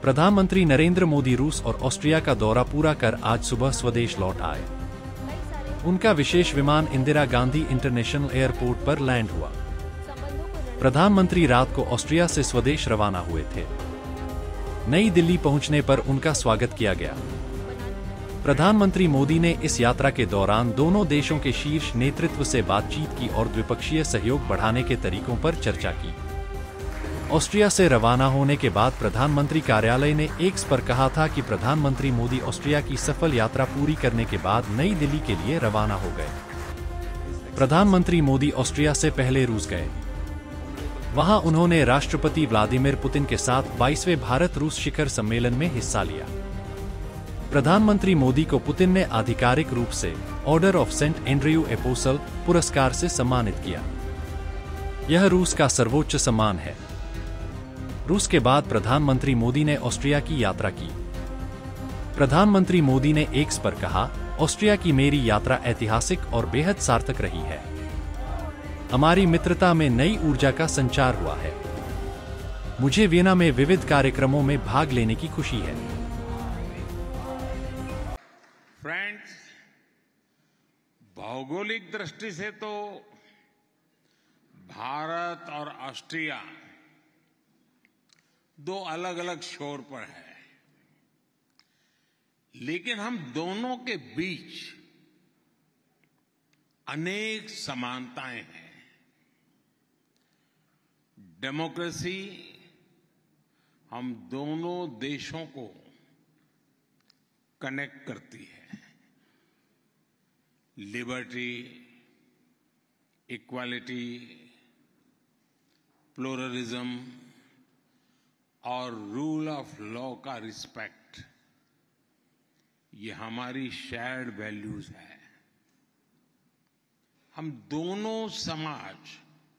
प्रधानमंत्री नरेंद्र मोदी रूस और ऑस्ट्रिया का दौरा पूरा कर आज सुबह स्वदेश लौट आए। उनका विशेष विमान इंदिरा गांधी इंटरनेशनल एयरपोर्ट पर लैंड हुआ। प्रधानमंत्री रात को ऑस्ट्रिया से स्वदेश रवाना हुए थे। नई दिल्ली पहुंचने पर उनका स्वागत किया गया। प्रधानमंत्री मोदी ने इस यात्रा के दौरान दोनों देशों के शीर्ष नेतृत्व से बातचीत की और द्विपक्षीय सहयोग बढ़ाने के तरीकों पर चर्चा की। ऑस्ट्रिया से रवाना होने के बाद प्रधानमंत्री कार्यालय ने एक्स पर कहा था कि प्रधानमंत्री मोदी ऑस्ट्रिया की सफल यात्रा पूरी करने के बाद नई दिल्ली के लिए रवाना हो गए। प्रधानमंत्री मोदी ऑस्ट्रिया से पहले रूस गए। वहां उन्होंने राष्ट्रपति व्लादिमीर पुतिन के साथ 22वें भारत रूस शिखर सम्मेलन में हिस्सा लिया। प्रधानमंत्री मोदी को पुतिन ने आधिकारिक रूप से Order of Saint Andrew Apostle पुरस्कार से सम्मानित किया। यह रूस का सर्वोच्च सम्मान है। रूस के बाद प्रधानमंत्री मोदी ने ऑस्ट्रिया की यात्रा की। प्रधानमंत्री मोदी ने एक्स पर कहा, ऑस्ट्रिया की मेरी यात्रा ऐतिहासिक और बेहद सार्थक रही है। हमारी मित्रता में नई ऊर्जा का संचार हुआ है। मुझे वियना में विविध कार्यक्रमों में भाग लेने की खुशी है। फ्रेंड्स, भौगोलिक दृष्टि से तो भारत और ऑस्ट्रिया दो अलग अलग छोर पर है, लेकिन हम दोनों के बीच अनेक समानताएं हैं। डेमोक्रेसी हम दोनों देशों को कनेक्ट करती है। लिबर्टी, इक्वालिटी, प्लुरलिज्म और रूल ऑफ लॉ का रिस्पेक्ट, ये हमारी शेयर्ड वैल्यूज है। हम दोनों समाज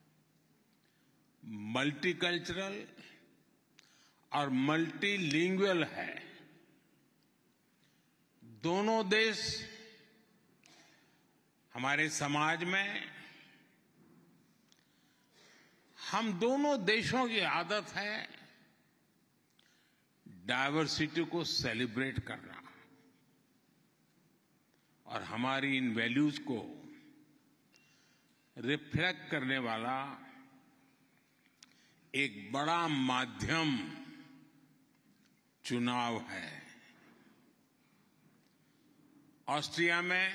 मल्टीकल्चरल और मल्टीलिंगुअल है। दोनों देश, हमारे समाज में हम दोनों देशों की आदत है डायवर्सिटी को सेलिब्रेट करना, और हमारी इन वैल्यूज को रिफ्लेक्ट करने वाला एक बड़ा माध्यम चुनाव है। ऑस्ट्रिया में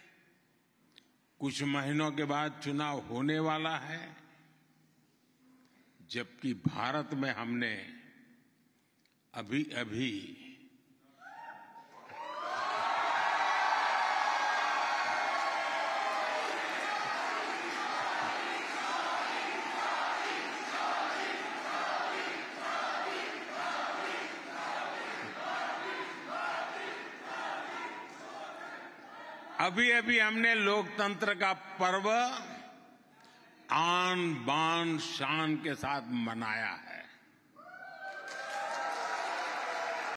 कुछ महीनों के बाद चुनाव होने वाला है, जबकि भारत में हमने अभी हमने लोकतंत्र का पर्व आन बान शान के साथ मनाया है।